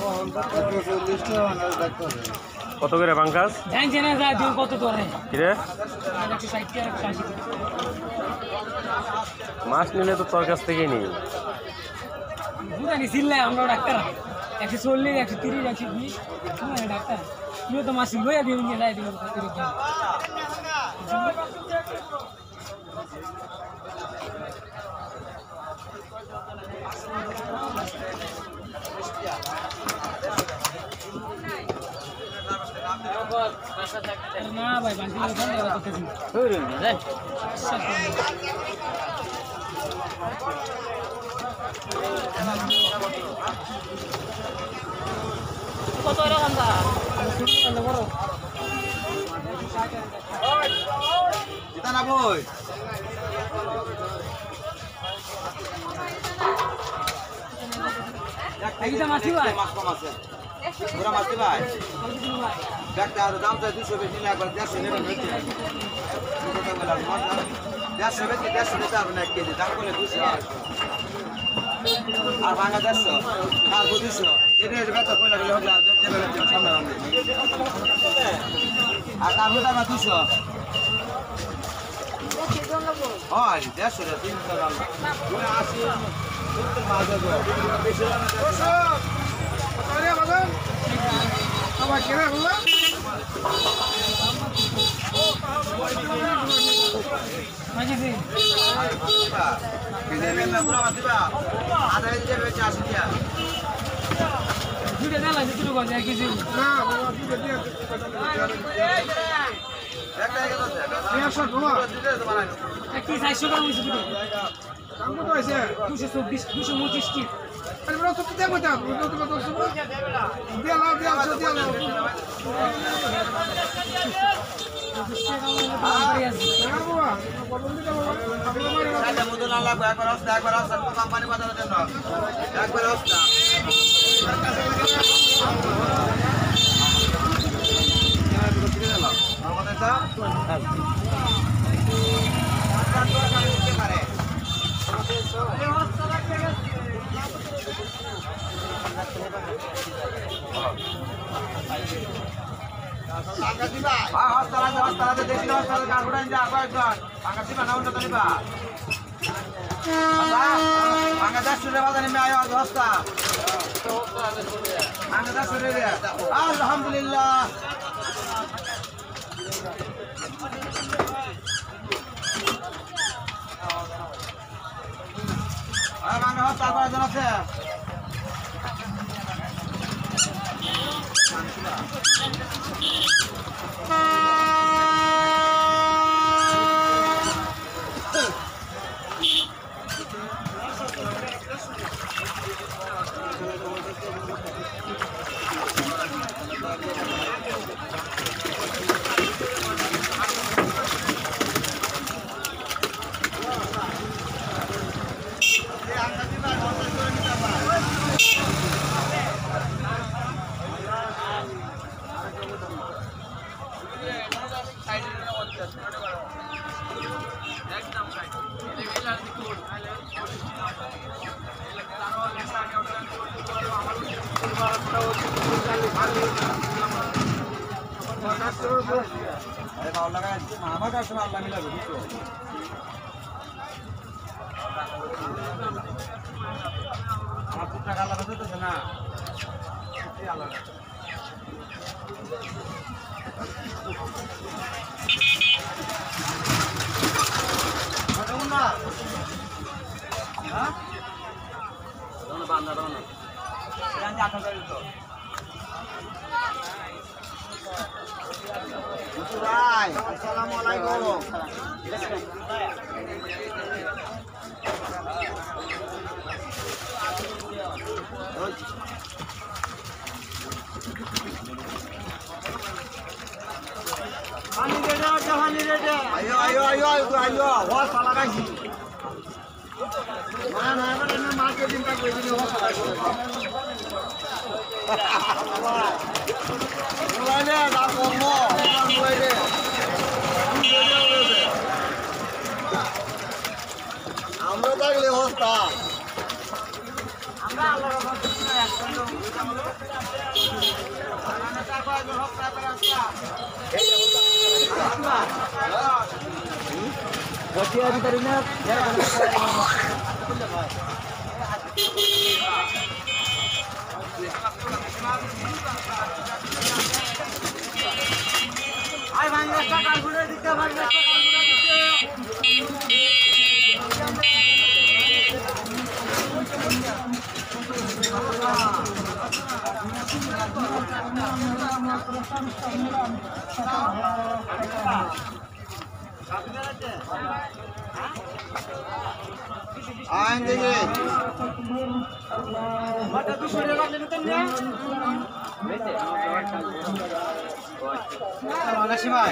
কত করে পাঙ্কাস? জানছে না যা দিন কত তোরে কিরে মাছ নিলে তো তোর কাছ থেকেই নিই। বুঝানি ছিললে আমরা ডাক্তার 140 130 120 ডাক্তার তুইও তো মাছ লইয়া দিয়ে নিয়ে যাই দিল না ভাই বাকি কত এরকম দা বড় জিতানা বই এইটা মাছি ভাই মাছ কম আছে পুরা মাছ ভাই একটা দাম তো 200 বেশি না একবার 150 নেবেন হচ্ছে 200 টাকা লাগবে 150 বেশি 150 নিতে হবে না 1 কেজি দাম করে 200 আর ভাঙা 150 আর 200 এটা বেটা কই লাগলে হবে আর দেবে না সামনে রাখবে আর কাবু দাম 200 হয় 150 রে 300 টাকা পুরো 80 70 মাছ দেবো বেশি না 200 আরে বাজান আবার কেন হলো মাঝে দিন কেজি না পুরো মাছবা আধা কেজি বেচে 80 টাকা দুটো দালা দুটো গজ এক কেজি না বাবা দুটো দিয়ে একটা এক আছে 100 তোমার দুটো তো বানাই এক কি 400 গ্রাম হইছে দুটো দাম কত হইছে 224 225 কি আরে বড় তো দেব তা বড় তো কত আছে দিয়া লাও দিয়া লাও না বাবা বলুন দিটা বাবা সাদা মধু না লাগবে একবার আসতে কোম্পানি বাজারের জন্য একবার আসতে আমাদের দাম হস্তালাতে দেখি হস্তালাতে গান উঠাই যা কয়েকজন ভাঙা দিবা না উল্টো দিবা ভাঙা 100 টাকা বাজারে আমি আয় হস্তা ভাঙা 100 টাকা আলহামদুলিল্লাহ ভাঙা হস্তা কয়েকজন আছে আমার কাস্টমার আল্লাহ মিলাবে বুঝছো আমার টাকা আল্লাহ দিতেছে না আল্লাহ না হ্যাঁ বান্দা দাও না জানি 8000 তো ভাই আসসালামু আলাইকুম পানি দে দাও পানি দে দে আয়ো আয়ো আয়ো আয়ো ওয়াস লাগাইছি না না না মার্কেটিং কা কই দিও ওয়াস লাগাইছি মোবাইলে দাম কম মোবাইলে আমরা থাকলে অবস্থা আমরা আল্লাহর আই ভাঙ্গাসটা কালগুলো দিতে ভাঙ্গাসটা কালগুলো দিতে আইন দেখে মাটা 200 টাকা নিতেন না আনাসি ভাই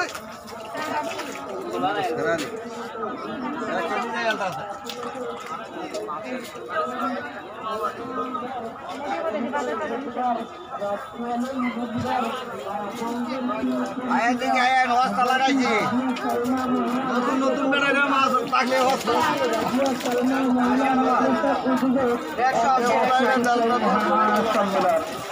আয়া দেখে আয়া হস্তা লাগাইছি নতুন নতুন বেড়া মাছ থাকলে হস্তা